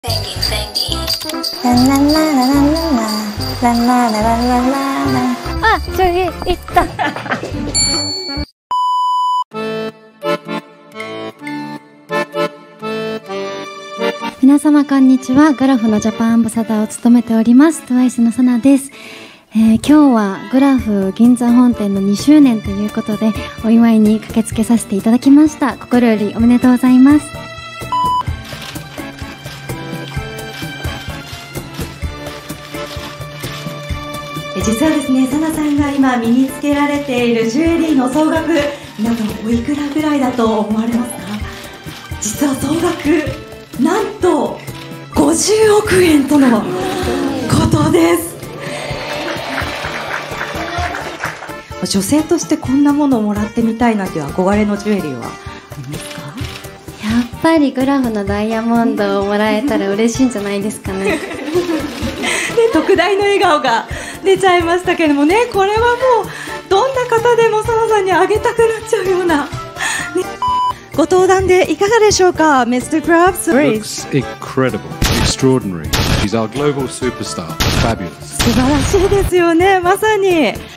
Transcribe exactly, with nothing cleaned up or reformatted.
あ、次行った。皆様こんにちは。グラフのジャパンアンバサダーを務めておりますトワイスのサナです。えー、今日はグラフ銀座本店のにしゅうねんということでお祝いに駆けつけさせていただきました。心よりおめでとうございます。 実はですね、サナさんが今身につけられているジュエリーの総額、皆さんおいくらぐらいだと思われますか？実は総額なんとごじゅうおくえんとのことです。女性としてこんなものをもらってみたいなという憧れのジュエリーはありますか？ やっぱりグラフのダイヤモンドをもらえたら嬉しいんじゃないですかね。 で特大の笑顔が出ちゃいましたけれどもね、これはもうどんな方でもサナさんにあげたくなっちゃうような、ね、ご登壇でいかがでしょうか、ミスター Krabs。 Looks incredible, extraordinary. She's our global superstar. Fabulous. 素晴らしいですよね。まさに